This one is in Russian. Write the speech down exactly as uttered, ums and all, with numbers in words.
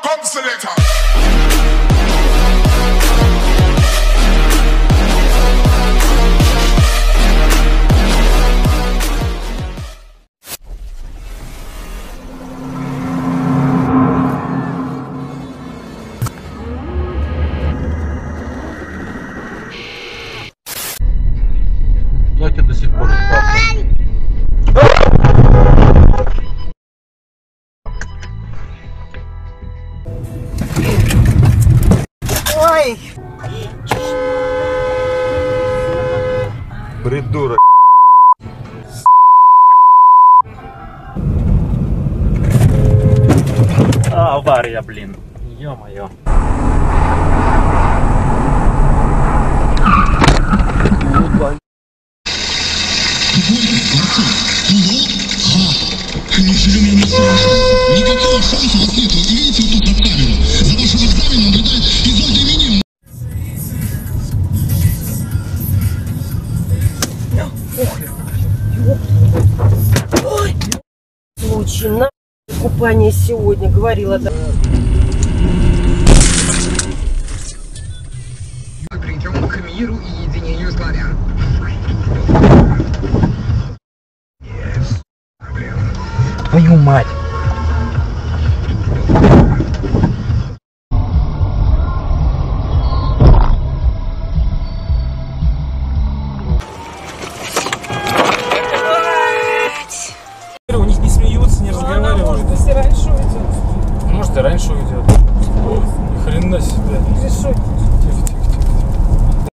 Come selector. Я тебя до сих пор не пахну. Ой! Придурок. А, авария, блин. Ё-моё. Никакого шанса у вас нет. Вот видите, вот тут над камеру. За вашим экзаменом наблюдает Изольда Минимум. Ой! Случай на купание сегодня, говорила, да. Мы придем к миру и единению славян. Твою мать!